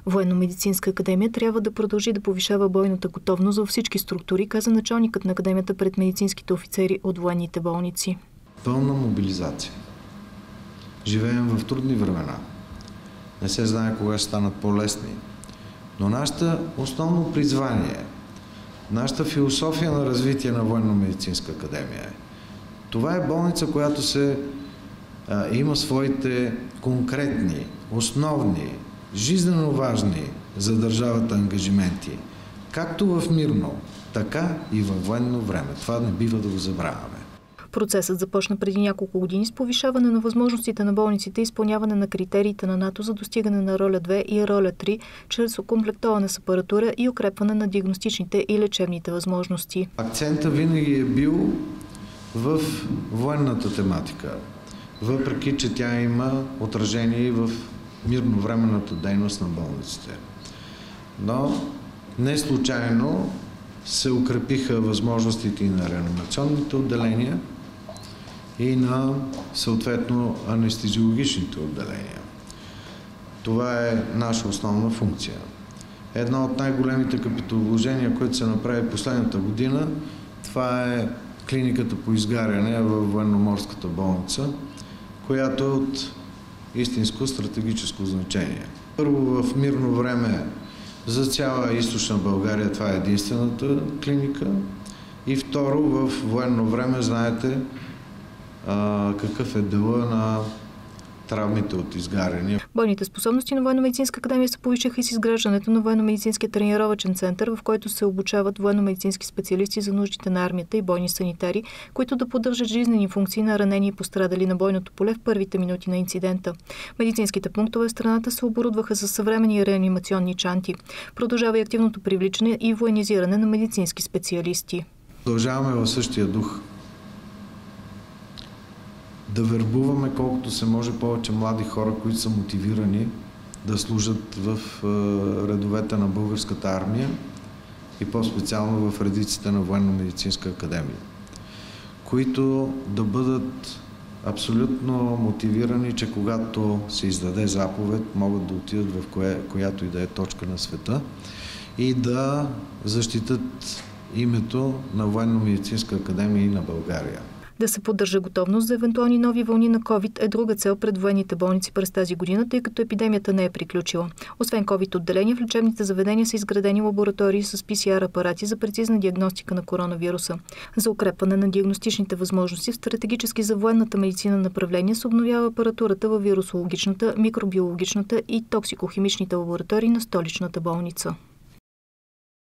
Военно-медицинска академия трябва да продължи да повишава бойната готовност във всички структури, каза началникът на академията пред медицинските офицери от военните болници. Пълна мобилизация. Живеем в трудни времена. Не се знае кога ще станат по-лесни. Но нашата основно призвание, нашата философия на развитие на Военно-медицинска академия е. Това е болница, която има своите конкретни, основни, жизнено важни за държавата ангажименти, както в мирно, така и във военно време. Това не бива да го забравяме. Процесът започна преди няколко години с повишаване на възможностите на болниците и изпълняване на критериите на НАТО за достигане на роля 2 и роля 3, чрез окомплектоване с апаратура и укрепване на диагностичните и лечебните възможности. Акцента винаги е бил в военната тематика, въпреки че тя има отражение и в мирновременната дейност на болниците. Но не случайно се укрепиха възможностите и на реанимационните отделения, и на съответно анестезиологичните отделения. Това е наша основна функция. Една от най-големите капиталовложения, които се направи последната година, това е клиниката по изгаряне във военноморската болница, която е от истинско стратегическо значение. Първо, в мирно време за цяла източна България това е единствената клиника, и второ, в военно време знаете какъв е дела на травмите от изгаряния. Бойните способности на Военно-медицинска академия се повишиха и с изграждането на Военно-медицинския тренировъчен център, в който се обучават военно-медицински специалисти за нуждите на армията и бойни санитари, които да поддържат жизнени функции на ранени и пострадали на бойното поле в първите минути на инцидента. Медицинските пунктове в страната се оборудваха с съвременни реанимационни чанти. Продължава и активното привличане и военизиране на медицински специалисти. Продължаваме в същия дух. Да вербуваме колкото се може повече млади хора, които са мотивирани да служат в редовете на българската армия и по-специално в редиците на Военно-медицинска академия, които да бъдат абсолютно мотивирани, че когато се издаде заповед, могат да отидат в която и да е точка на света и да защитат името на Военно-медицинска академия и на България. Да се поддържа готовност за евентуални нови вълни на COVID е друга цел пред военните болници през тази година, тъй като епидемията не е приключила. Освен COVID отделения, в лечебните заведения са изградени лаборатории с PCR апарати за прецизна диагностика на коронавируса. За укрепване на диагностичните възможности в стратегически за военната медицина направления се обновява апаратурата във вирусологичната, микробиологичната и токсикохимичните лаборатории на столичната болница.